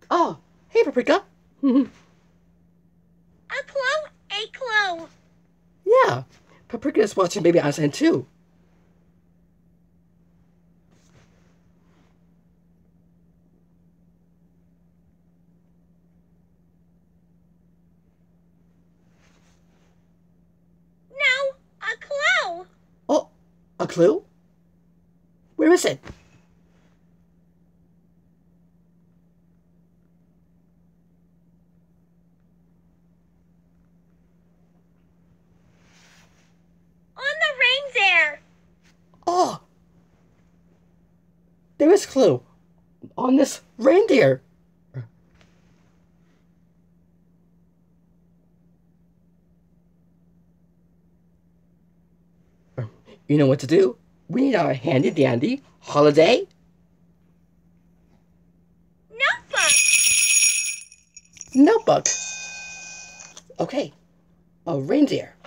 Oh, hey, Paprika. A clue, a clue. Yeah, Paprika is watching Baby Einstein too. No, a clue. Oh, a clue? Where is it? On the reindeer. Oh, there is a clue on this reindeer. You know what to do? We need our handy dandy holiday Notebook. notebook. Okay, a reindeer.